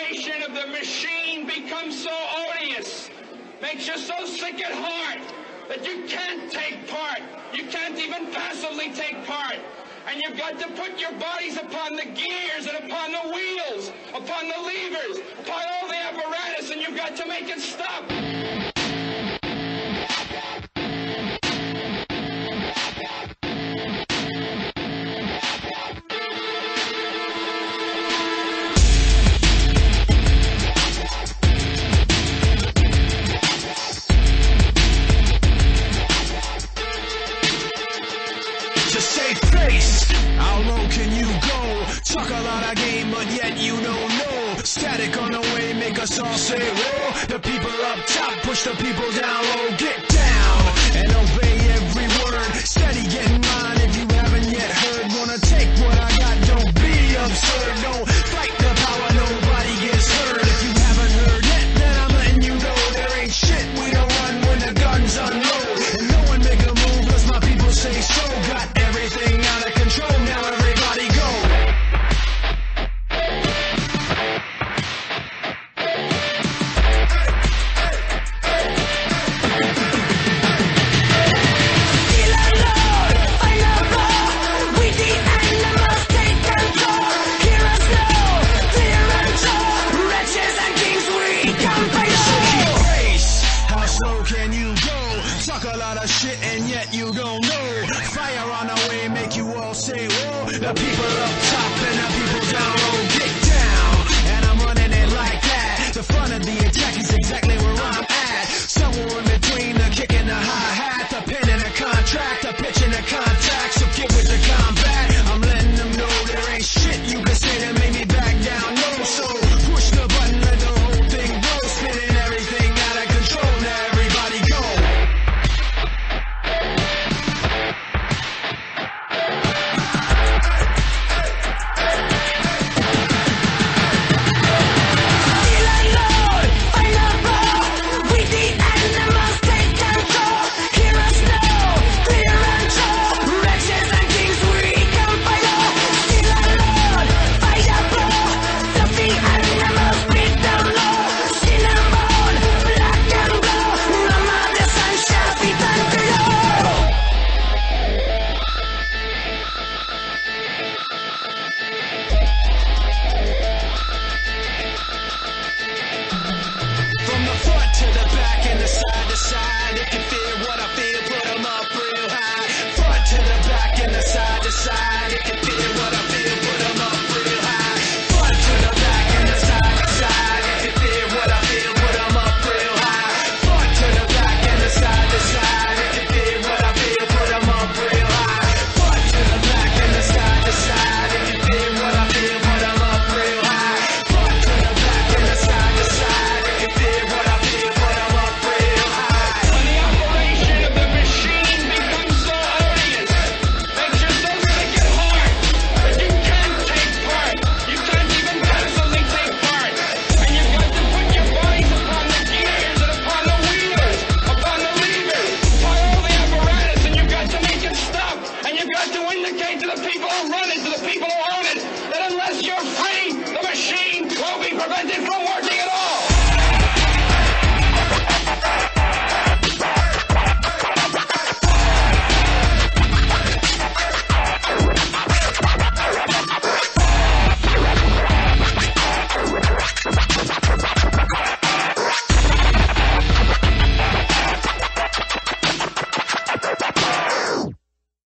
operation of the machine becomes so odious, makes you so sick at heart that you can't take part. You can't even passively take part. And you've got to put your bodies upon the gears and upon the wheels, upon the levers, upon all the apparatus, and you've got to make it stop. How low can you go? Talk a lot of game, but yet you don't know. Static on the way, make us all say roll. The people up top push the people down low. Get down and obey every word. Steady getting